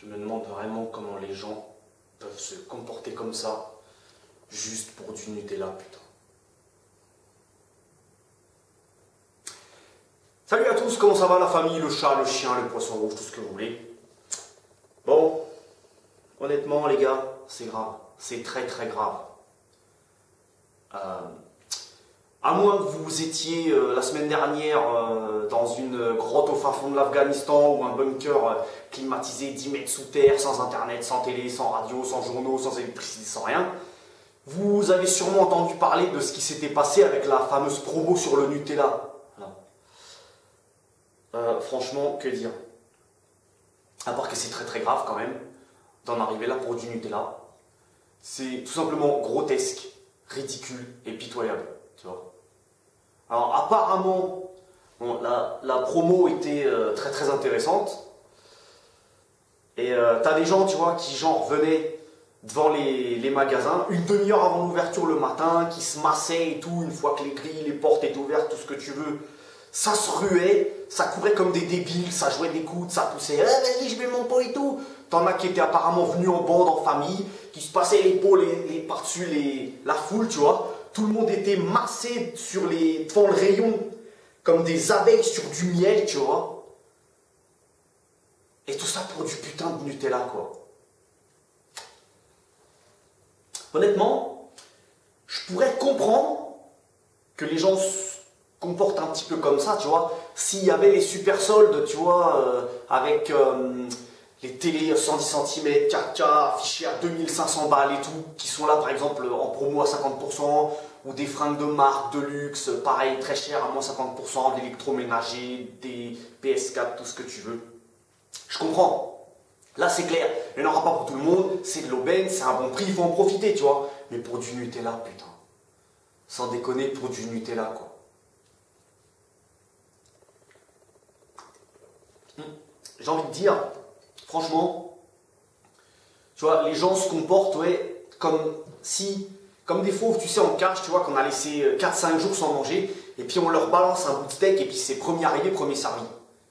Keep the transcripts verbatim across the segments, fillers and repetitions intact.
me demande vraiment comment les gens peuvent se comporter comme ça, juste pour du Nutella, putain. Salut à tous, comment ça va la famille, le chat, le chien, le poisson rouge, tout ce que vous voulez. Bon, honnêtement les gars, c'est grave, c'est très très grave. Euh, à moins que vous étiez euh, la semaine dernière euh, dans une grotte au fin fond de l'Afghanistan ou un bunker euh, climatisé dix mètres sous terre, sans internet, sans télé, sans radio, sans journaux, sans électricité, sans rien, vous avez sûrement entendu parler de ce qui s'était passé avec la fameuse promo sur le Nutella. Euh, franchement, que dire? À part que c'est très très grave quand même d'en arriver là pour du Nutella. C'est tout simplement grotesque, ridicule et pitoyable, tu vois. Alors apparemment, bon, la, la promo était euh, très très intéressante. Et euh, t'as des gens, tu vois, qui genre venaient devant les, les magasins une demi-heure avant l'ouverture le matin, qui se massaient et tout, une fois que les grilles, les portes étaient ouvertes, tout ce que tu veux. Ça se ruait, ça courait comme des débiles, ça jouait des coudes, ça poussait, eh, vas-y, je mets mon pot et tout. T'en as qui étaient apparemment venus en bande, en famille, qui se passaient les pots les, les, par-dessus les, la foule, tu vois. Tout le monde était massé sur les, devant le rayon, comme des abeilles sur du miel, tu vois. Et tout ça pour du putain de Nutella, quoi. Honnêtement, je pourrais comprendre que les gens comporte un petit peu comme ça, tu vois. S'il y avait les super soldes, tu vois, euh, avec euh, les télés cent dix centimètres, quatre K, affichés à deux mille cinq cents balles et tout, qui sont là par exemple en promo à cinquante pour cent, ou des fringues de marque, de luxe, pareil, très cher, à moins cinquante pour cent, de l'électroménager, des P S quatre, tout ce que tu veux. Je comprends. Là c'est clair, il n'y en aura pas pour tout le monde, c'est de l'aubaine, c'est un bon prix, il faut en profiter, tu vois. Mais pour du Nutella, putain. Sans déconner, pour du Nutella, quoi. J'ai envie de dire, franchement, tu vois, les gens se comportent, ouais, comme si, comme des fauves, tu sais, en cage, tu vois, qu'on a laissé quatre cinq jours sans manger, et puis on leur balance un bout de steak, et puis c'est premier arrivé, premier servi.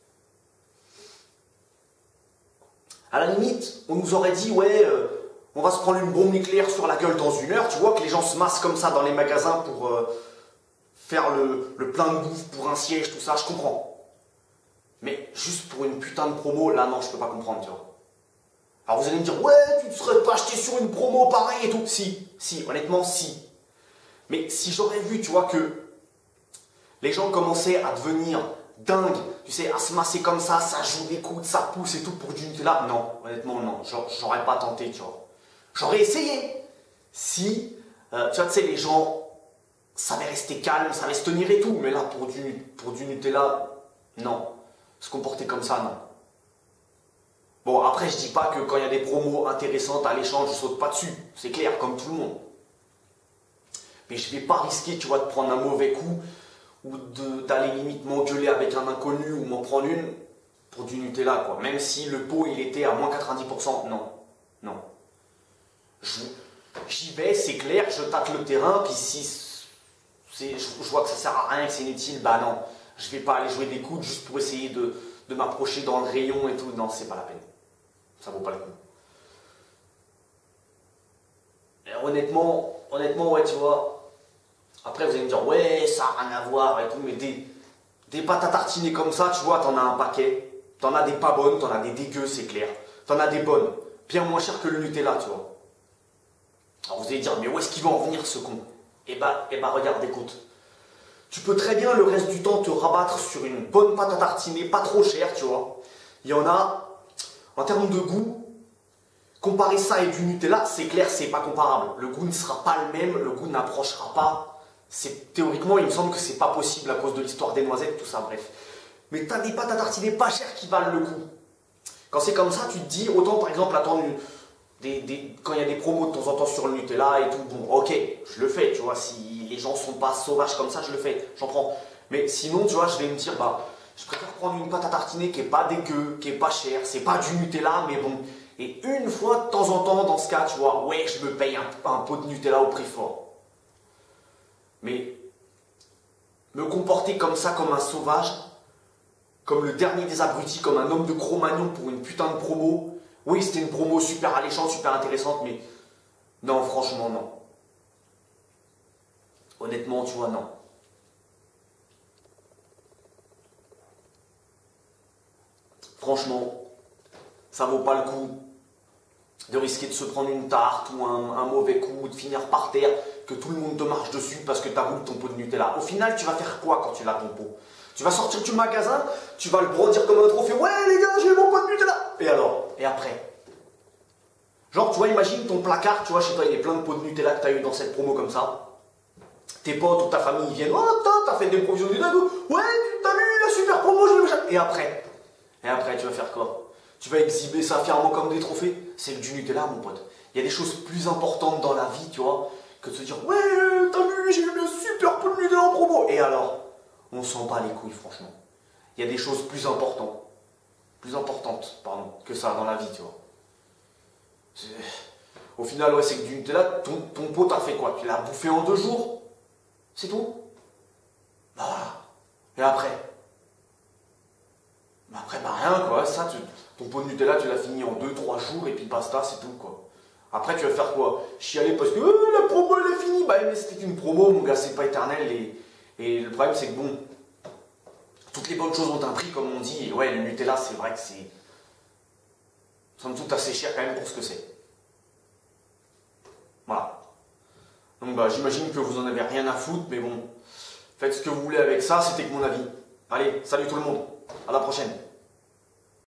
À la limite, on nous aurait dit, ouais, euh, on va se prendre une bombe nucléaire sur la gueule dans une heure, tu vois, que les gens se massent comme ça dans les magasins pour euh, faire le, le plein de bouffe pour un siège, tout ça, je comprends. Mais juste pour une putain de promo, là non, je peux pas comprendre, tu vois. Alors vous allez me dire, ouais, tu te serais pas acheté sur une promo pareil et tout. Si, si, honnêtement, si. Mais si j'aurais vu, tu vois, que les gens commençaient à devenir dingues, tu sais, à se masser comme ça, ça joue des coudes, ça pousse et tout pour du Nutella, non, honnêtement, non, j'aurais pas tenté, tu vois. J'aurais essayé. Si, euh, tu vois, tu sais, les gens savaient rester calmes, savaient se tenir et tout, mais là, pour du, pour du Nutella, non. Se comporter comme ça, non. Bon, après, je dis pas que quand il y a des promos intéressantes à l'échange, je saute pas dessus. C'est clair, comme tout le monde. Mais je vais pas risquer, tu vois, de prendre un mauvais coup ou d'aller limite m'engueuler avec un inconnu ou m'en prendre une pour du Nutella, quoi. Même si le pot, il était à moins quatre-vingt-dix pour cent. Non. Non. J'y vais, c'est clair, je tâte le terrain, puis si je vois que ça sert à rien, que c'est inutile, bah non. Je vais pas aller jouer des coudes juste pour essayer de, de m'approcher dans le rayon et tout. Non, c'est pas la peine. Ça vaut pas le coup. Et honnêtement, honnêtement, ouais, tu vois. Après, vous allez me dire, ouais, ça n'a rien à voir et tout, mais des, des pâtes à tartiner comme ça, tu vois, t'en as un paquet. T'en as des pas bonnes, t'en as des dégueux, c'est clair. T'en as des bonnes. Bien moins cher que le Nutella, tu vois. Alors vous allez dire, mais où est-ce qu'il va en venir ce con? Eh bah, eh bah, regarde, écoute. Tu peux très bien le reste du temps te rabattre sur une bonne pâte à tartiner, pas trop chère, tu vois. Il y en a, en termes de goût, comparer ça et du Nutella, c'est clair, c'est pas comparable. Le goût ne sera pas le même, le goût n'approchera pas. Théoriquement, il me semble que c'est pas possible à cause de l'histoire des noisettes, tout ça, bref. Mais tu as des pâtes à tartiner pas chères qui valent le coup. Quand c'est comme ça, tu te dis, autant par exemple attendre une, des, des, quand il y a des promos de temps en temps sur le Nutella et tout, bon, ok, je le fais, tu vois, si les gens sont pas sauvages comme ça, je le fais, j'en prends. Mais sinon, tu vois, je vais me dire, bah, je préfère prendre une pâte à tartiner qui est pas dégueu, qui est pas chère, c'est pas du Nutella, mais bon. Et une fois de temps en temps, dans ce cas, tu vois, ouais, je me paye un, un pot de Nutella au prix fort. Mais me comporter comme ça, comme un sauvage, comme le dernier des abrutis, comme un homme de Cro-Magnon pour une putain de promo, Oui, c'était une promo super alléchante, super intéressante, mais non, franchement, non. Honnêtement, tu vois, non. Franchement, ça vaut pas le coup de risquer de se prendre une tarte ou un, un mauvais coup, de finir par terre, que tout le monde te marche dessus parce que tu as voulu ton pot de Nutella. Au final, tu vas faire quoi quand tu l'as ton pot? Tu vas sortir du magasin, tu vas le brandir comme un trophée. Ouais les gars, j'ai mon pot de Nutella. Et alors? Et après? Genre, tu vois, imagine ton placard, tu vois, chez toi, il y a plein de pots de Nutella que tu as eu dans cette promo comme ça. Tes potes ou ta famille, ils viennent, oh, t'as fait des provisions du dingue. Ouais, t'as vu la super promo, je l'ai. Et après? Et après, tu vas faire quoi? Tu vas exhiber ça fièrement comme des trophées? C'est du Nutella, mon pote. Il y a des choses plus importantes dans la vie, tu vois, que de se dire, ouais, t'as vu, j'ai eu le super pot de Nutella en promo. Et alors? On s'en bat les couilles, franchement. Il y a des choses plus importantes, plus importantes, pardon, que ça dans la vie, tu vois. Au final, ouais, c'est que du Nutella, ton, ton pot, t'as fait quoi? Tu l'as bouffé en deux jours? C'est tout? Bah voilà. Et après? Bah après, bah rien, quoi. Ça, tu, ton pot de Nutella, tu l'as fini en deux trois jours, et puis basta, c'est tout, quoi. Après, tu vas faire quoi? Chialer parce que euh, la promo, elle est finie. Bah, mais c'était une promo, mon gars, c'est pas éternel. Et, et le problème, c'est que bon, toutes les bonnes choses ont un prix, comme on dit. Et ouais, le Nutella, c'est vrai que c'est, somme toute, assez cher quand même pour ce que c'est. Voilà. Donc, bah, j'imagine que vous en avez rien à foutre, mais bon, faites ce que vous voulez avec ça, c'était que mon avis. Allez, salut tout le monde. À la prochaine.